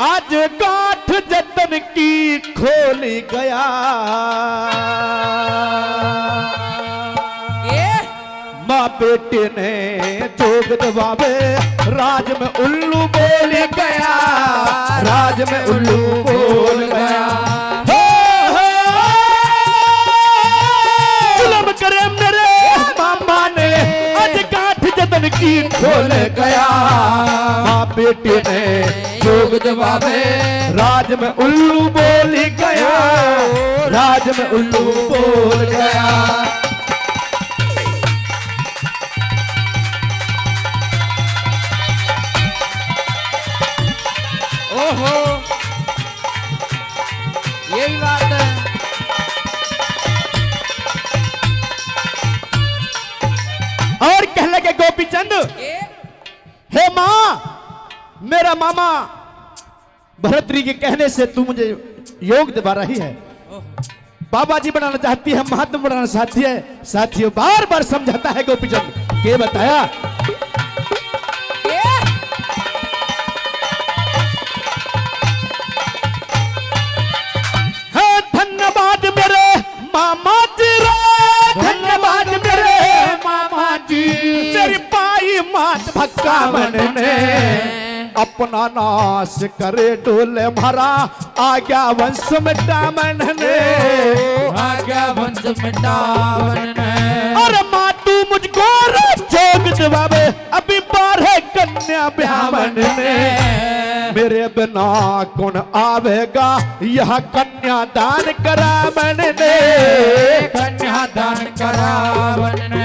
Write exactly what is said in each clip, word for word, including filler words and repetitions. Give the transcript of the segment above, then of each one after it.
आज गांठ जतन की खोल गया। माँ बेटे ने जोग दबावे राज में उल्लू बोल गया, राज में उल्लू बोल गया। हो हो जुल्म करे मेरे मामा ने आज गांठ जतन की खोल गया। माँ बेटे ने जोग दबावे राज में उल्लू बोल गया, राज में उल्लू बोल गया। ओहो यही बात है। और कह लगे गोपीचंद, हे माँ, मेरा मामा भरतरी के कहने से तू मुझे योग दिवा रही है। बाबा जी बनाना चाहती है, महात्मा बनाना चाहती है। साथियों बार बार समझाता है गोपीचंद, के बताया धन्यवाद मेरे मामा जी रे, धन्यवाद मेरे मामा जी। तेरी पाई मात भक्का मन ने अपना नाश करे डोले भरा, आज्ञा वंश में दामन ने, आज्ञा वंश में दामन ने। अरे माँ तू मुझको जोग दिवावे, अभी बारह कन्या ब्याहन ने। मेरे बिना कौन आवेगा यह कन्या दान करावन ने, कन्या दान करावन ने।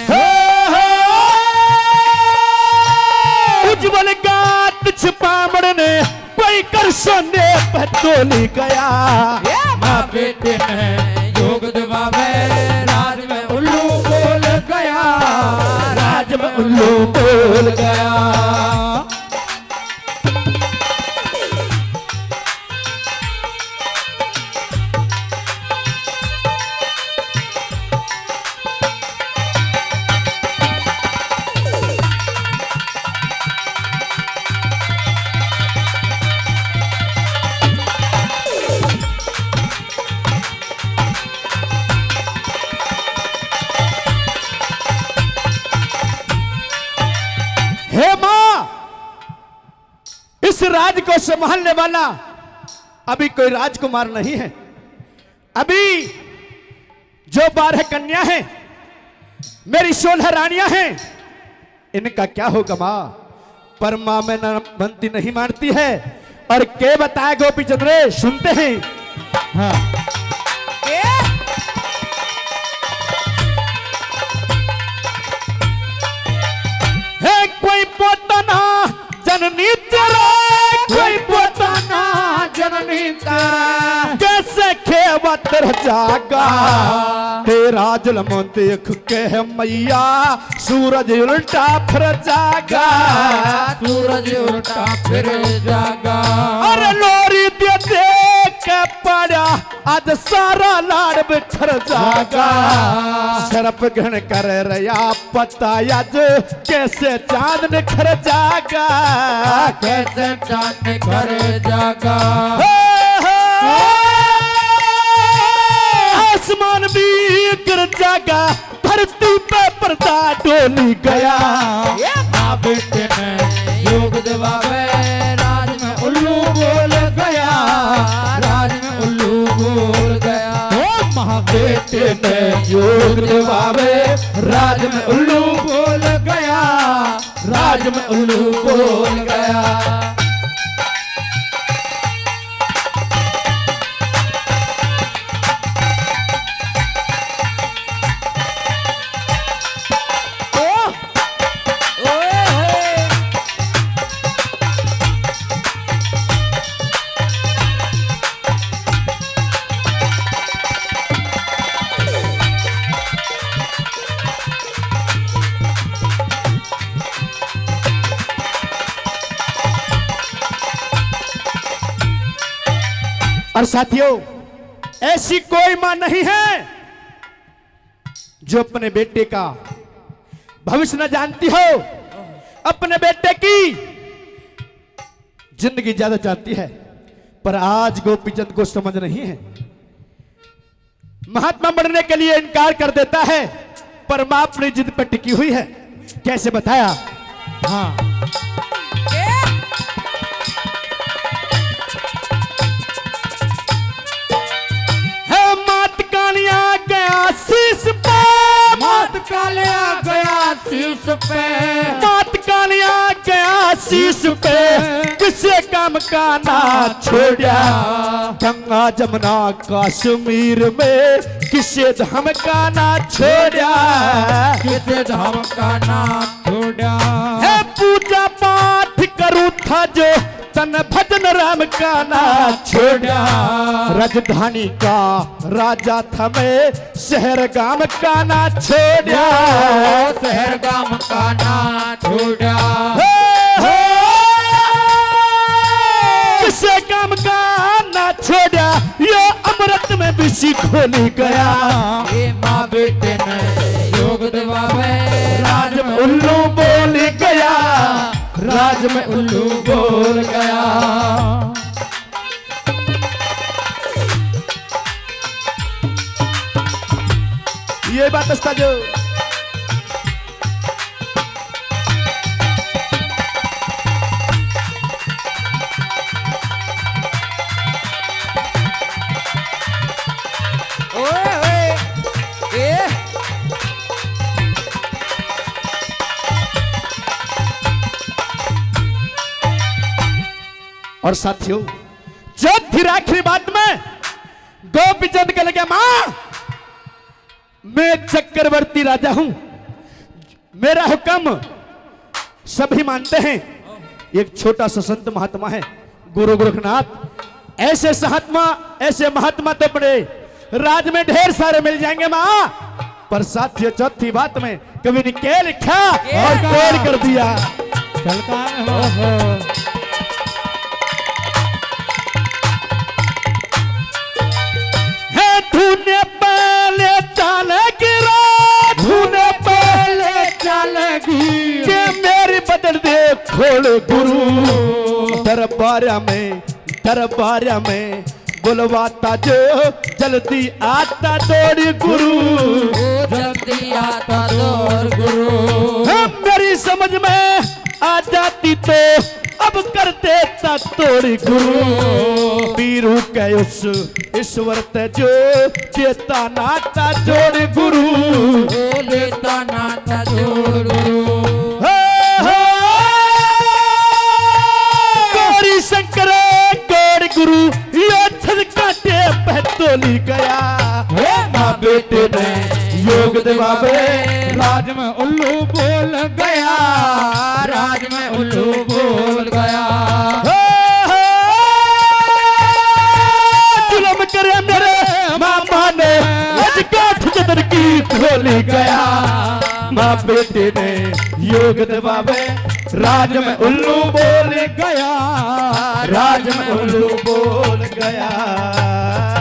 उज्जवल गात छिपामण ने कोई कर सोने पतोली गया। माँ बेटे ने योग दिवावे राज में उल्लू बोल गया, राज में उल्लू बोल गया। हे मां, इस राज को संभालने वाला अभी कोई राजकुमार नहीं है। अभी जो बारह कन्या हैं, मेरी सोलह रानियां हैं, इनका क्या होगा मां? पर मां में न बनती नहीं मानती है। और के बताए गोपीचंद्र, सुनते हैं। हाँ है कोई पोतना जननी तेरा, कोई पोतना जननी तेरा, कैसे खेवत जागा तेरा जुल्म देख के मैया, सूरज उल्टा फिर जागा, सूरज उल्टा फिर जागा। अरे लोरी दे देख के पड़ा आज सारा लाड़ बिखर जागा। सरप घण कर रया पता आज कैसे चांद निखर जागा, कैसे चांद निखर जागा। आसमान भी गिर जागा, धरती पे पर्दा डोली गया। माँ बेटे ने योग दिवावे राज में उल्लू बोल गया, राज में उल्लू बोल गया। माँ बेटे ने योग दिवावे राज में उल्लू बोल गया, राज में उल्लू बोल गया। और साथियों, ऐसी कोई मां नहीं है जो अपने बेटे का भविष्य न जानती हो, अपने बेटे की जिंदगी ज्यादा चाहती है, पर आज गोपीचंद को समझ नहीं है। महात्मा बनने के लिए इनकार कर देता है, पर मां अपनी जिद पर टिकी हुई है। कैसे बताया? हाँ है मात कालिया गया शीश पे, मात कालिया गया शीश पे, मात कालिया गया शीश पे, किसे काम का ना छोड़ा। गंगा जमुना कश्मीर में किसे धम का ना छोड़ा, किसे धाम का नाम छोड़ा। है पूजा पाठ करूं था जो तन भजन राम का ना छोड़ा। राजधानी का राजा था मैं, शहर गांव का ना छोड़ा, शहर गांव का नाम छोड़ा। किसे काम का ना छोड़ा, ये अमृत में विषि खोली गया। ये माँ बेटे ने योग दिवावे, राज में उल्लू बोल गया, राज में उल्लू बोल गया। ये बात अस्ता जो ओए ओए ए और साथियों, जब फिर आखिरी बात में गोपीचंद के लगे, मां मैं चक्रवर्ती राजा हूं, मेरा हुक्म सभी मानते हैं। एक छोटा सा संत महात्मा है गुरु गोरखनाथ, ऐसे महात्मा ऐसे महात्मा तो बड़े राज में ढेर सारे मिल जाएंगे मां, पर साथियों चौथी बात में कवि ने क्या लिखा और पेड़ कर दिया। चल का धूने पहले चालेगी रात, धूने पहले चलेगी के मेरी बदल दे खोल गुरु। दरबार में दरबार में बुलवाता जो जल्दी आता दौड़ गुरु, जल्दी आता दौड़ गुरु। हम मेरी समझ में आ जाती तो अब कर देता तोड़ गुरु। पीरू के उस ईश्वर ते जो देता नाता जोड़ गुरु, देता नाता जोड़ गुरु। गौरी शंकर गौड़ गुरु, यो छल काटे पहतोली गया। माँ बेटे ने योग दिवावे, राज में उल्लू बोल गया, राज में उल्लू बोल गया। जुलम करे मेरे मामा ने आज गाठ चदर की खोली गया। माँ बेटे ने योग दिवावे, राज में उल्लू बोल गया, राज में उल्लू बोल गया।